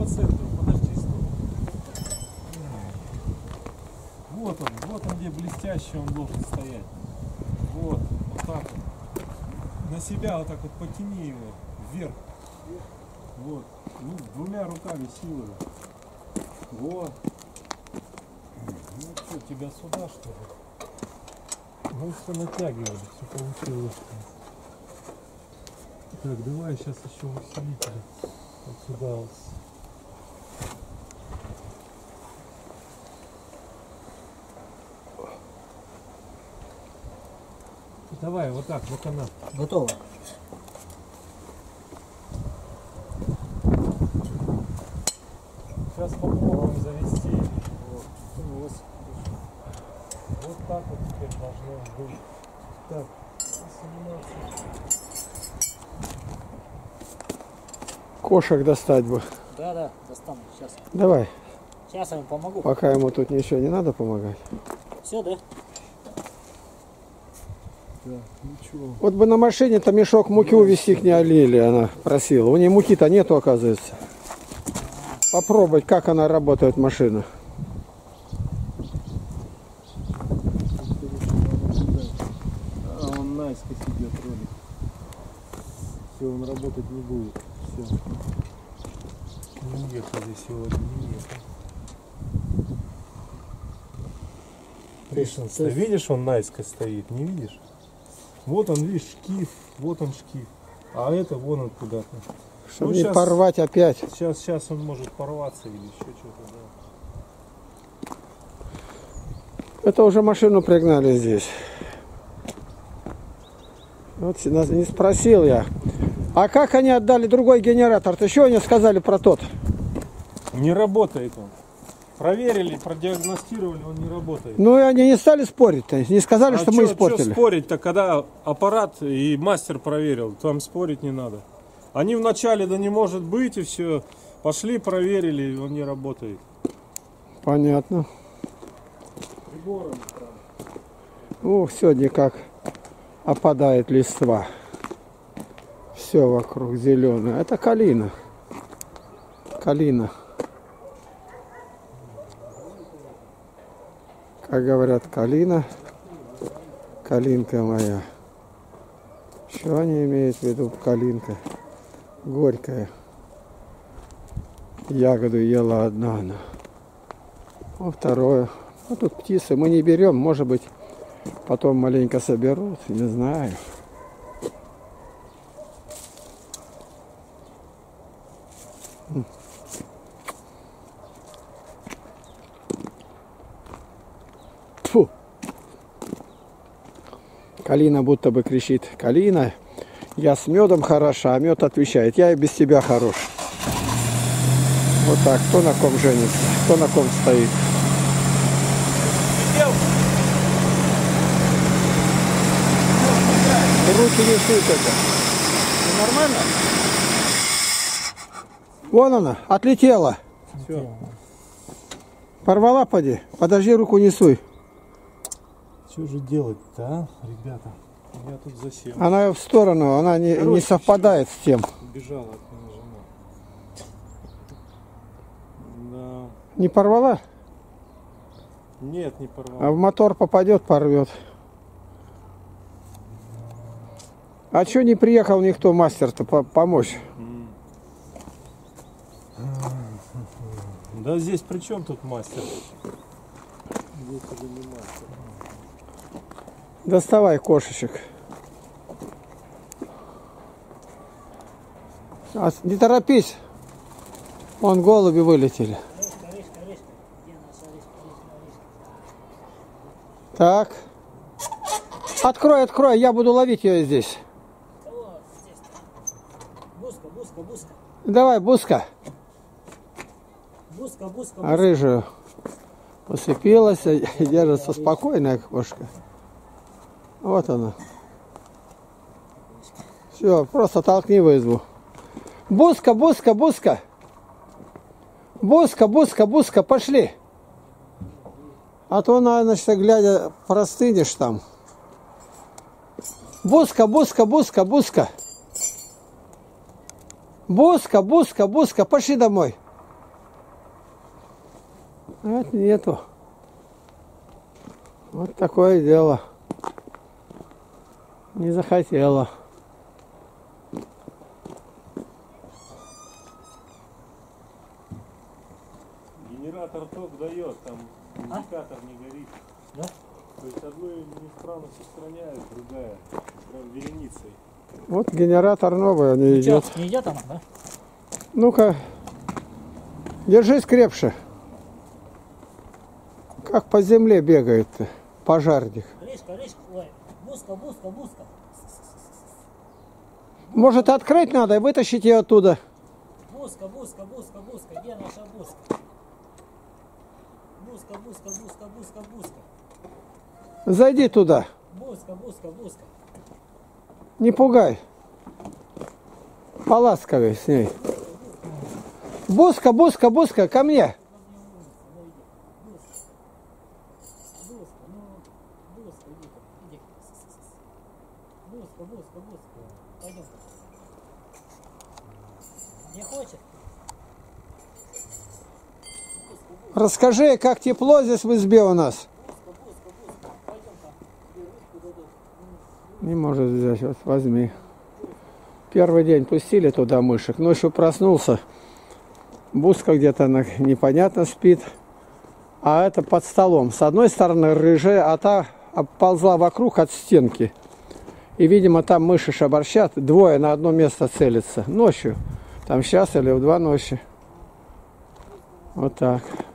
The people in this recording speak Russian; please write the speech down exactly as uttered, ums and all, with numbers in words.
по центру, подожди, стой. Вот он, вот он где блестящий он должен стоять. Вот, вот так вот. На себя вот так вот потяни его вверх. Вот. Ну, двумя руками силой. Вот. Ну что, тебя сюда что ли? Мы все натягивали, все получилось. Так, давай сейчас еще усилитель. Вот сюда вот. Давай, вот так, вот она. Готово. Сейчас попробуем завести. Вот. Вот. Вот так вот теперь должно быть. Так, восемнадцать. Кошек достать бы. Да, да, достану. Сейчас. Давай. Сейчас я ему помогу. Пока ему тут ничего не надо помогать. Все, да? Да, ничего. Вот бы на машине-то мешок муки увезти к ней Лили, она просила. У нее муки-то нету, оказывается. Попробовать, как она работает, машина. А он наискось идет ролик. Все, он работать не будет. Все. Не ехали сегодня, не ехали. Видишь, он, видишь, он наискось стоит, не видишь? Вот он, видишь, шкив, вот он шкив. А это вон он куда-то. Чтобы Ну, не сейчас, порвать опять. Сейчас, сейчас он может порваться или еще что-то. Да. Это уже машину пригнали здесь. Вот не спросил я. А как они отдали другой генератор? Ты что они сказали про тот? Не работает он. Проверили, продиагностировали, он не работает. Ну и они не стали спорить-то. Не сказали, а что чё, мы испортили. Чё спорить-то, когда аппарат и мастер проверил, там спорить не надо. Они вначале, да не может быть, и все. Пошли, проверили, он не работает. Понятно. Прибором. Ух, сегодня как опадает листва. Все вокруг зеленое. Это калина. Калина. Как говорят, калина. Калинка моя. Что они имеют в виду, калинка? Горькая. Ягоду ела одна она. А второе. А тут птицы мы не берем. Может быть, потом маленько соберут. Не знаю. Фу. Калина будто бы кричит. Калина, я с медом хороша, а мед отвечает. Я и без тебя хорош. Вот так. Кто на ком женится, кто на ком стоит. Руки не суют это. Нормально? Вон она, отлетела. Все. Порвала, поди. Подожди, руку не суй. Что же делать-то, а, ребята? Я тут засел. Она в сторону, она не, Короче, не совпадает с тем. Убежала от меня жена. Да. Не порвала? Нет, не порвала. А в мотор попадет, порвет. А что не приехал никто, мастер-то, по помочь? Да здесь при чем тут мастер? Здесь это не мастер. Доставай кошечек. А, не торопись. Вон голуби вылетели. Так. Открой, открой, я буду ловить ее здесь. Буска, буска, буска. Давай, буска. Буска, буска, А рыжую посыпилась, и держится спокойная кошка. Вот она. Все, просто толкни в избу. Буска, буска, буска. Буска, буска, буска, пошли. А то, значит, глядя, простынешь там. Буска, буска, буска, буска. Буска, буска, буска, пошли домой. Вот нету. Вот такое дело. Не захотела. Генератор ток дает, там индикатор не горит. Да? То есть одну неисправность устраняет, другая прям вереницей. Вот генератор новый, он не Чё, идет. не идет она, да? Ну-ка, держись крепше. Как по земле бегает-то пожарник. Речка, речка, ой, буска, буска, буска. Может, открыть надо и вытащить ее оттуда? Буска, буска, буска, буска, где наша буска? Буска, буска, буска, буска, буска. Зайди туда. Буска, буска, буска. Не пугай. Поласковей с ней. Буска, буска, буска, ко мне. Буска, ну, буска, иди, иди. Буска, буска, буска. Пойдем. Не хочет? Расскажи, как тепло здесь в избе у нас. Буска, буска, буска. Пойдем там. Тебе ручку дадут. Не может взять, вот возьми. Первый день пустили туда мышек, ночью проснулся. Буска где-то непонятно спит. А это под столом. С одной стороны рыжая, а та ползла вокруг от стенки. И, видимо, там мыши шабарщат. Двое на одно место целятся. Ночью. Там сейчас или в два ночи. Вот так.